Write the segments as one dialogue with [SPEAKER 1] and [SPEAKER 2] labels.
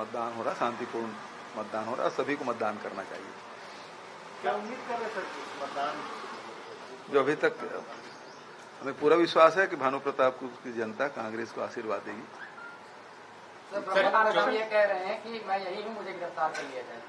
[SPEAKER 1] मतदान हो रहा है, शांतिपूर्ण मतदान हो रहा है, सभी को मतदान करना चाहिए।
[SPEAKER 2] क्या उम्मीद कर रहे सर मतदान?
[SPEAKER 1] जो अभी तक हमें पूरा विश्वास है कि भानु प्रतापपुर की जनता कांग्रेस को आशीर्वाद देगी।
[SPEAKER 3] सर ये कह रहे हैं कि मैं यही हूँ, मुझे गिरफ्तार कर लिया जाए।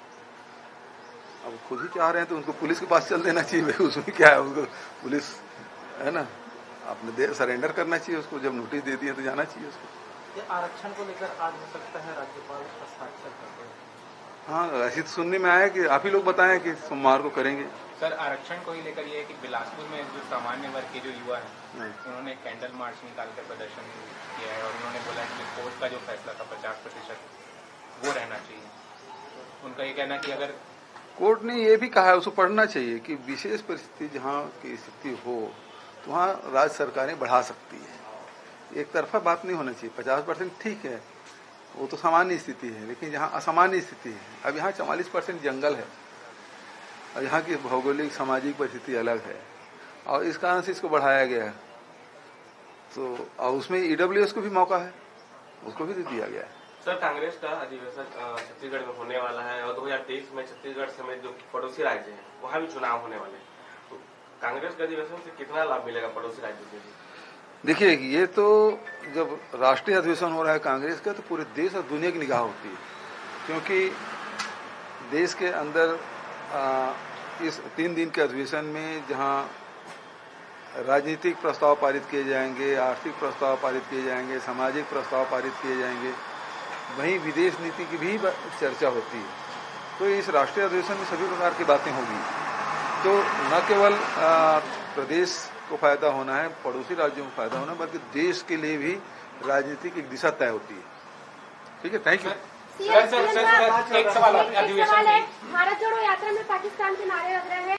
[SPEAKER 1] अब खुद ही चाह रहे हैं तो उनको पुलिस के पास चल देना चाहिए, उसमें क्या है, उनको पुलिस है ना, आपने सरेंडर करना चाहिए उसको, जब नोटिस दे दिए तो जाना चाहिए उसको।
[SPEAKER 2] ये आरक्षण को लेकर आज हो सकता है राज्यपाल हस्ताक्षर करते हैं?
[SPEAKER 1] हाँ, ऐसी तो सुनने में आया कि आप ही लोग बताएं कि सोमवार को करेंगे।
[SPEAKER 4] सर आरक्षण को ही लेकर ये है कि बिलासपुर में जो सामान्य वर्ग के जो युवा हैं उन्होंने कैंडल मार्च निकालकर प्रदर्शन किया है और उन्होंने बोला कि कोर्ट का जो फैसला था 50% वो रहना चाहिए। उनका ये कहना कि अगर
[SPEAKER 1] कोर्ट ने ये भी कहा है, उसको पढ़ना चाहिए कि विशेष परिस्थिति जहाँ की स्थिति हो तो वहाँ राज्य सरकारें बढ़ा सकती है। एक तरफा बात नहीं होना चाहिए। 50% ठीक है, वो तो सामान्य स्थिति है, लेकिन जहाँ असामान्य स्थिति है, अब यहाँ 44% जंगल है और यहाँ की भौगोलिक सामाजिक परिस्थिति अलग है और इस कारण से इसको बढ़ाया गया है। तो और उसमें ईडब्ल्यूएस को भी मौका है, उसको भी दिया गया है।
[SPEAKER 5] सर कांग्रेस का अधिवेशन छत्तीसगढ़ में होने वाला है और 2023 में छत्तीसगढ़ समेत जो पड़ोसी राज्य हैं वहाँ भी चुनाव होने वाले हैं, तो कांग्रेस के अधिवेशन से कितना लाभ मिलेगा पड़ोसी राज्यों के लिए?
[SPEAKER 1] देखिए, ये तो जब राष्ट्रीय अधिवेशन हो रहा है कांग्रेस का तो पूरे देश और दुनिया की निगाह होती है, क्योंकि देश के अंदर इस 3 दिन के अधिवेशन में जहाँ राजनीतिक प्रस्ताव पारित किए जाएंगे, आर्थिक प्रस्ताव पारित किए जाएंगे, सामाजिक प्रस्ताव पारित किए जाएंगे, वहीं विदेश नीति की भी चर्चा होती है। तो इस राष्ट्रीय अधिवेशन में सभी प्रकार की बातें होगी। तो न केवल प्रदेश को फायदा होना है, पड़ोसी राज्यों को फायदा होना है, बल्कि देश के लिए भी राजनीतिक एक दिशा तय होती है। ठीक है, थैंक यू।
[SPEAKER 4] एक सवाल है,
[SPEAKER 6] भारत जोड़ो यात्रा में पाकिस्तान के नारे लग रहे हैं।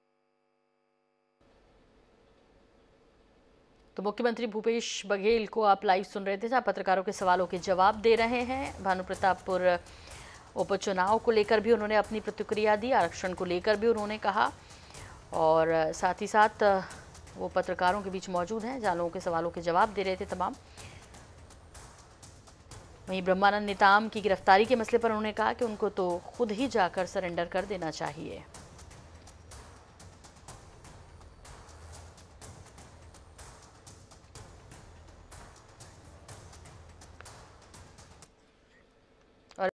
[SPEAKER 7] तो मुख्यमंत्री भूपेश बघेल को आप लाइव सुन रहे थे, जहां पत्रकारों के सवालों के जवाब दे रहे हैं। भानु प्रतापपुर उपचुनाव को लेकर भी उन्होंने अपनी प्रतिक्रिया दी, आरक्षण को लेकर भी उन्होंने कहा और साथ ही साथ वो पत्रकारों के बीच मौजूद हैं, जहां लोगों के सवालों के जवाब दे रहे थे तमाम। वहीं ब्रह्मानंद नेताम की गिरफ्तारी के मसले पर उन्होंने कहा कि उनको तो खुद ही जाकर सरेंडर कर देना चाहिए।